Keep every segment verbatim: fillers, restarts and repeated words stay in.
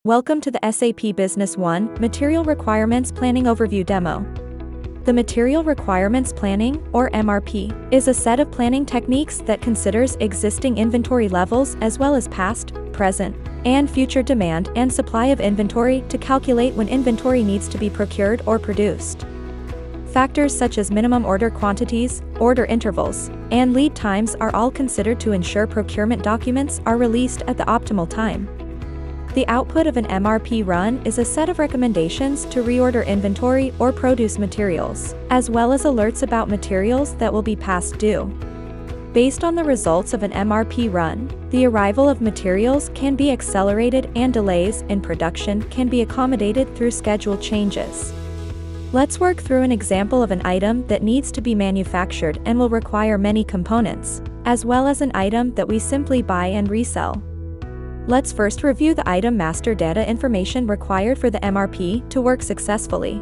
Welcome to the S A P Business One Material Requirements Planning Overview Demo. The Material Requirements Planning, or M R P, is a set of planning techniques that considers existing inventory levels as well as past, present, and future demand and supply of inventory to calculate when inventory needs to be procured or produced. Factors such as minimum order quantities, order intervals, and lead times are all considered to ensure procurement documents are released at the optimal time. The output of an M R P run is a set of recommendations to reorder inventory or produce materials, as well as alerts about materials that will be past due. Based on the results of an M R P run, the arrival of materials can be accelerated and delays in production can be accommodated through schedule changes. Let's work through an example of an item that needs to be manufactured and will require many components, as well as an item that we simply buy and resell. Let's first review the item master data information required for the M R P to work successfully.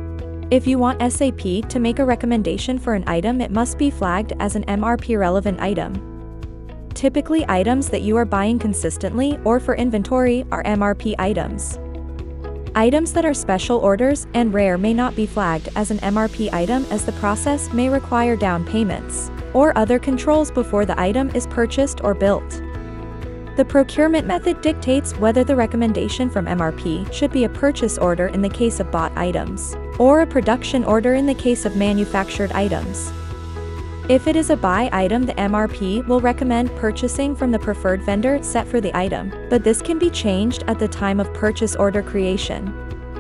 If you want S A P to make a recommendation for an item, it must be flagged as an M R P relevant item. Typically, items that you are buying consistently or for inventory are M R P items. Items that are special orders and rare may not be flagged as an M R P item, as the process may require down payments or other controls before the item is purchased or built. The procurement method dictates whether the recommendation from M R P should be a purchase order in the case of bought items, or a production order in the case of manufactured items. If it is a buy item, the M R P will recommend purchasing from the preferred vendor set for the item, but this can be changed at the time of purchase order creation.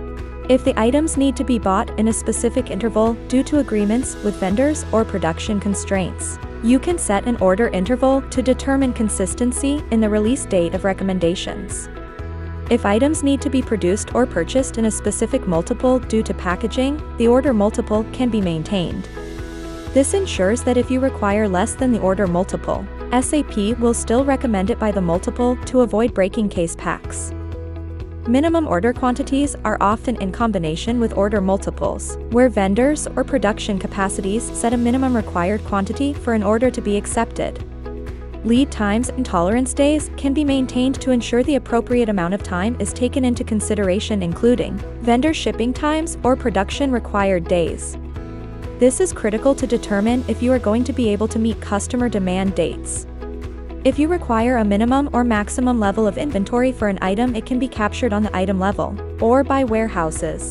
If the items need to be bought in a specific interval due to agreements with vendors or production constraints, you can set an order interval to determine consistency in the release date of recommendations. If items need to be produced or purchased in a specific multiple due to packaging, the order multiple can be maintained. This ensures that if you require less than the order multiple, S A P will still recommend it by the multiple to avoid breaking case packs. Minimum order quantities are often in combination with order multiples, where vendors or production capacities set a minimum required quantity for an order to be accepted. Lead times and tolerance days can be maintained to ensure the appropriate amount of time is taken into consideration, including vendor shipping times or production required days. This is critical to determine if you are going to be able to meet customer demand dates. If you require a minimum or maximum level of inventory for an item, it can be captured on the item level, or by warehouses.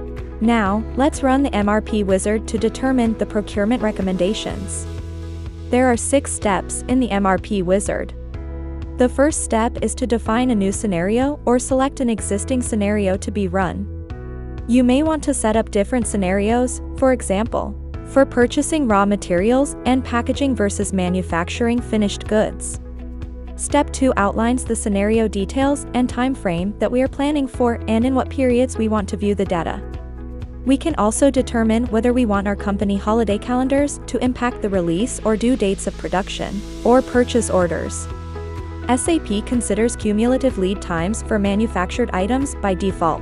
Now, let's run the M R P wizard to determine the procurement recommendations. There are six steps in the M R P wizard. The first step is to define a new scenario or select an existing scenario to be run. You may want to set up different scenarios, for example, for purchasing raw materials and packaging versus manufacturing finished goods. Step two outlines the scenario details and time frame that we are planning for and in what periods we want to view the data. We can also determine whether we want our company holiday calendars to impact the release or due dates of production or purchase orders. S A P considers cumulative lead times for manufactured items by default.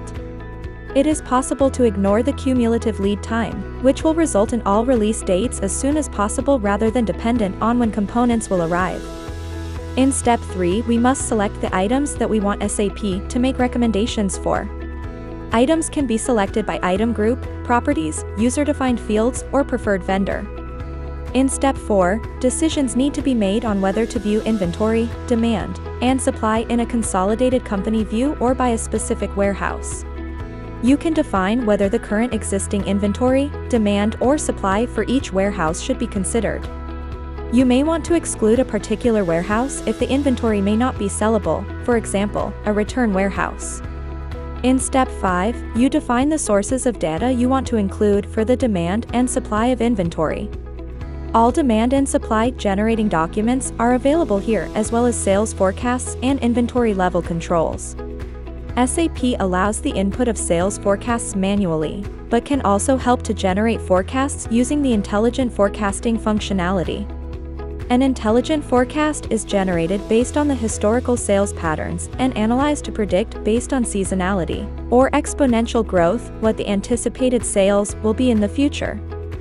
It is possible to ignore the cumulative lead time, which will result in all release dates as soon as possible rather than dependent on when components will arrive. In step three, we must select the items that we want S A P to make recommendations for. Items can be selected by item group, properties, user-defined fields, or preferred vendor. In step four, decisions need to be made on whether to view inventory, demand, and supply in a consolidated company view or by a specific warehouse. You can define whether the current existing inventory, demand, or supply for each warehouse should be considered. You may want to exclude a particular warehouse if the inventory may not be sellable, for example, a return warehouse. In step five, you define the sources of data you want to include for the demand and supply of inventory. All demand and supply generating documents are available here, as well as sales forecasts and inventory level controls. S A P allows the input of sales forecasts manually, but can also help to generate forecasts using the intelligent forecasting functionality. An intelligent forecast is generated based on the historical sales patterns and analyzed to predict, based on seasonality or exponential growth, what the anticipated sales will be in the future.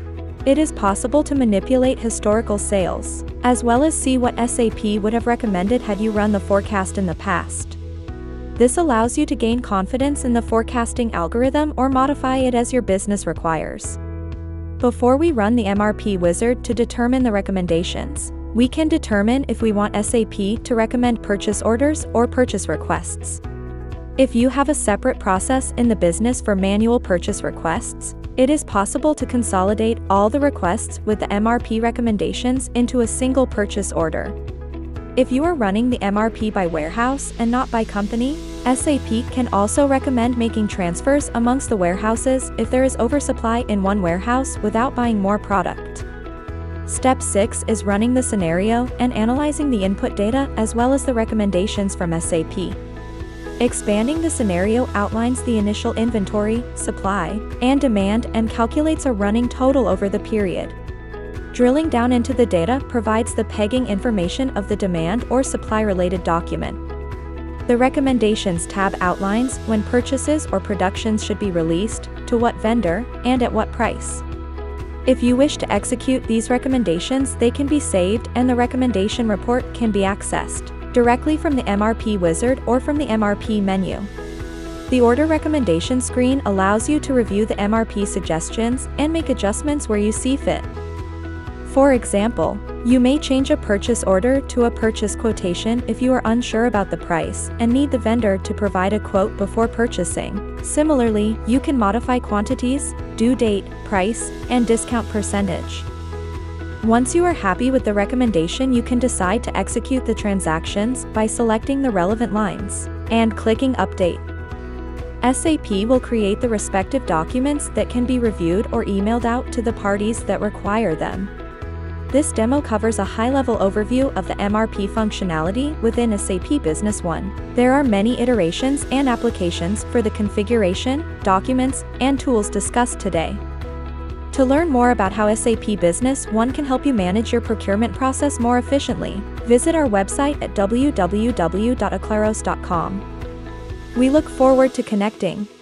It is possible to manipulate historical sales, as well as see what S A P would have recommended had you run the forecast in the past. This allows you to gain confidence in the forecasting algorithm or modify it as your business requires. Before we run the M R P wizard to determine the recommendations, we can determine if we want S A P to recommend purchase orders or purchase requests. If you have a separate process in the business for manual purchase requests, it is possible to consolidate all the requests with the M R P recommendations into a single purchase order. If you are running the M R P by warehouse and not by company, S A P can also recommend making transfers amongst the warehouses if there is oversupply in one warehouse without buying more product. Step six is running the scenario and analyzing the input data as well as the recommendations from S A P. Expanding the scenario outlines the initial inventory, supply, and demand and calculates a running total over the period. Drilling down into the data provides the pegging information of the demand or supply-related document. The Recommendations tab outlines when purchases or productions should be released, to what vendor, and at what price. If you wish to execute these recommendations, they can be saved and the recommendation report can be accessed directly from the M R P wizard or from the M R P menu. The Order Recommendation screen allows you to review the M R P suggestions and make adjustments where you see fit. For example, you may change a purchase order to a purchase quotation if you are unsure about the price and need the vendor to provide a quote before purchasing. Similarly, you can modify quantities, due date, price, and discount percentage. Once you are happy with the recommendation, you can decide to execute the transactions by selecting the relevant lines and clicking Update. S A P will create the respective documents that can be reviewed or emailed out to the parties that require them. This demo covers a high-level overview of the M R P functionality within S A P Business One. There are many iterations and applications for the configuration, documents, and tools discussed today. To learn more about how S A P Business One can help you manage your procurement process more efficiently, visit our website at w w w dot aclaros dot com. We look forward to connecting.